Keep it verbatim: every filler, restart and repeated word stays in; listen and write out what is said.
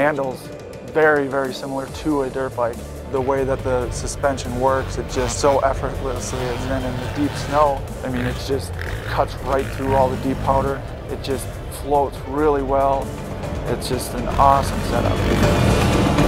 handles very, very similar to a dirt bike. The way that the suspension works, it just so effortlessly, and then in the deep snow, I mean, it just cuts right through all the deep powder. It just floats really well. It's just an awesome setup.